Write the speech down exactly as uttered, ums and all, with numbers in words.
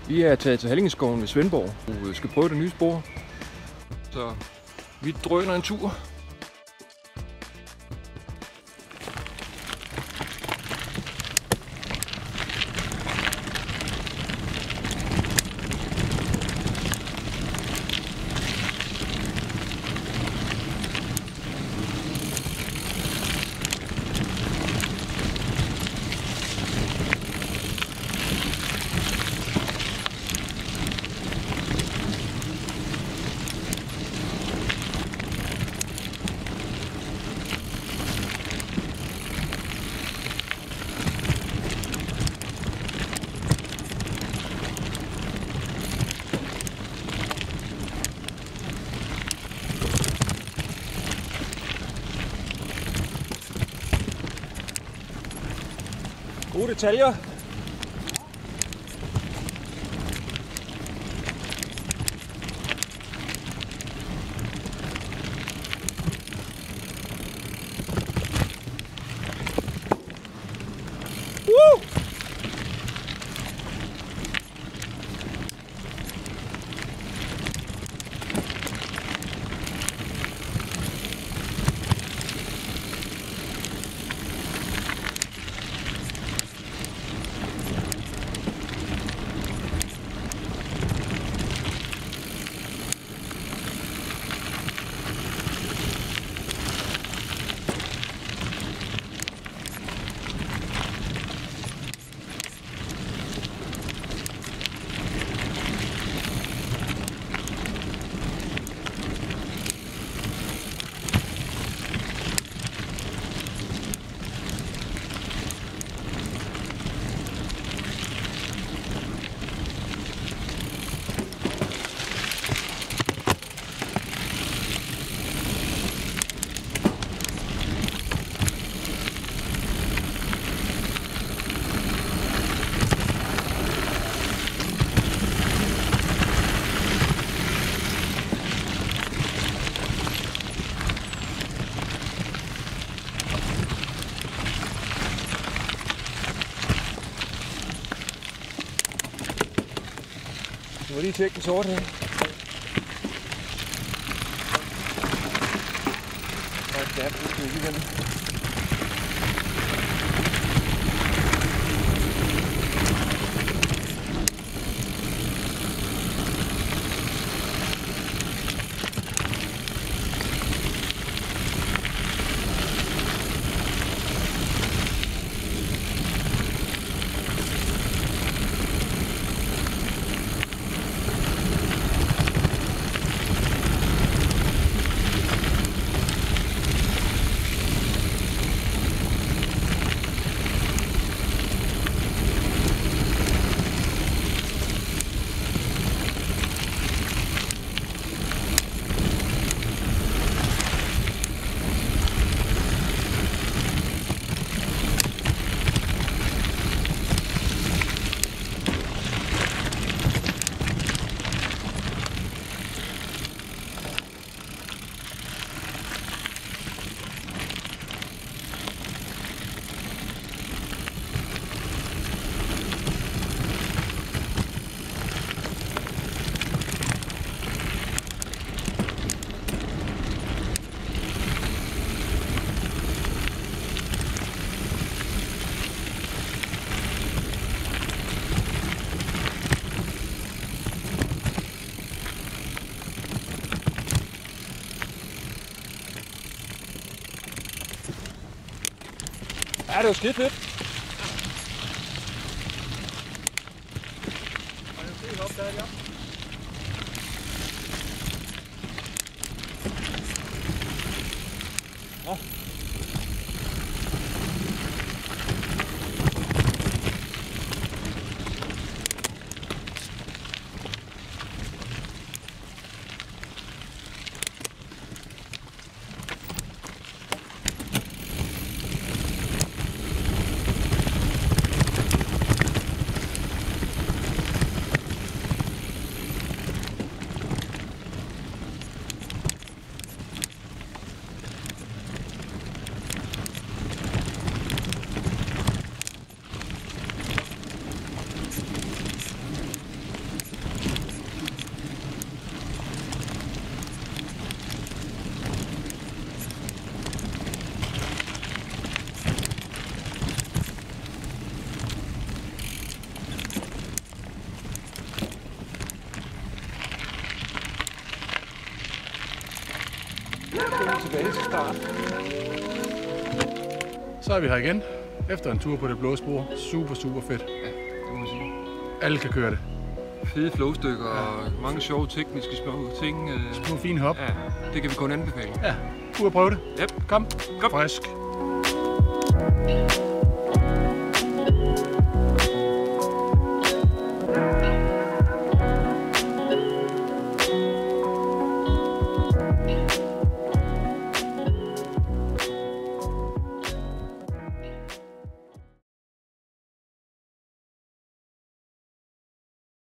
Vi er taget til Hallingeskoven ved Svendborg og skal prøve det nye spor. Så vi drøner en tur. Gode detaljer. Woo! Du må lige tjekke den sort her. Og det er pludselig igen. Ja, det var skide fedt. Og jeg ser op der, ja. Åh. start. Så er vi her igen. Efter en tur på det blå spor. Super, super fedt. Ja, det må man sige. Alle kan køre det. Fede flowstykker Ja. og mange sjove tekniske små ting. øh, Små fine hop. Ja, det kan vi kun anbefale. Ja, ud og prøve det. Yep. Kom. Kom. Frisk.